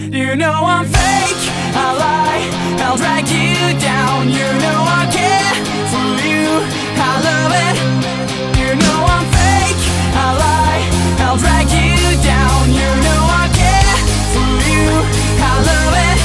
You know I'm fake, I lie, I'll drag you down. You know I care for you, I love it. You know I'm fake, I lie, I'll drag you down. You know I care for you, I love it.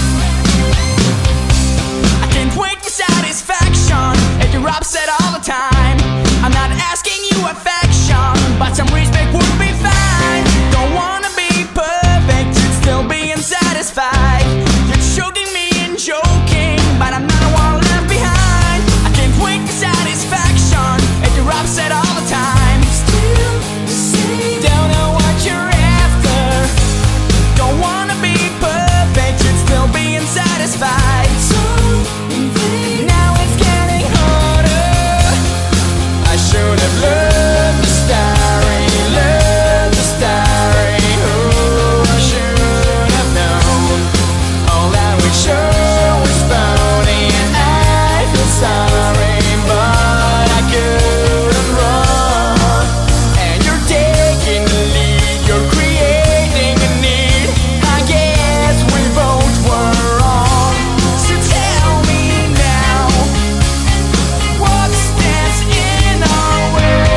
I can't wait for satisfaction if you're upset all the time. I'm not asking you affection, but some respect would be fine. Don't wanna be perfect, you'd still be unsatisfied. You're choking me and joking, but I'm not the one left behind. I can't wait for satisfaction if you're upset all the time. Still the same, don't know what you're after. Don't wanna be perfect, you'd still be unsatisfied. So now it's getting harder. I should have learned the story, learned the story. Oh, I should have known. All that we show is phony, and I feel sorry, but I couldn't run. And you're taking the lead, you're creating a need. I guess we both were wrong. So tell me now, what stands in our way?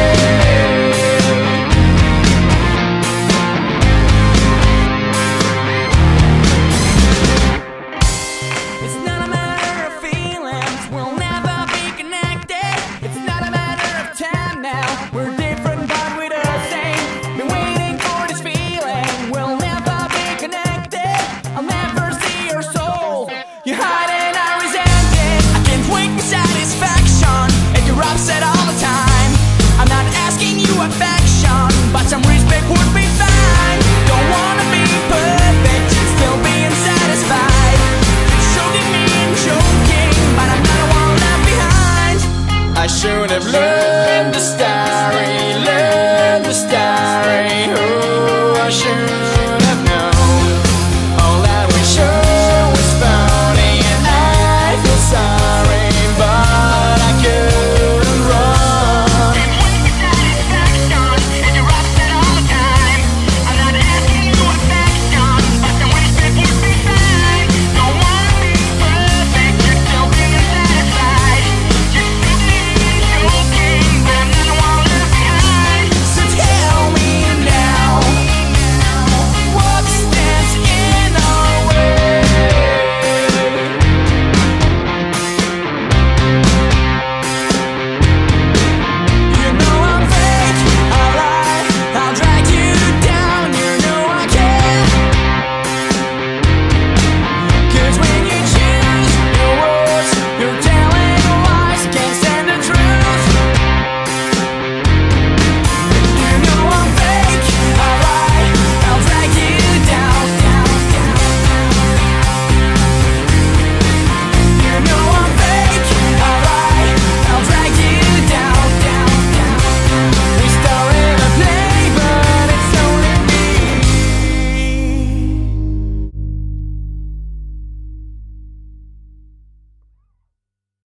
It's not a matter of feelings, we'll never be connected. It's not a matter of time now, we're different but we're the same. Been waiting for this feeling, we'll never be connected. I'll never see your soul, you hide and I resent it. I can't wait for satisfaction if you're upset all the time. I'm not asking you affection, but some respect would be fine. Don't wanna be perfect, you'd still be unsatisfied. You're choking me and joking, but I'm not the one left behind. I should have learned the story, learned the story. Oh, I should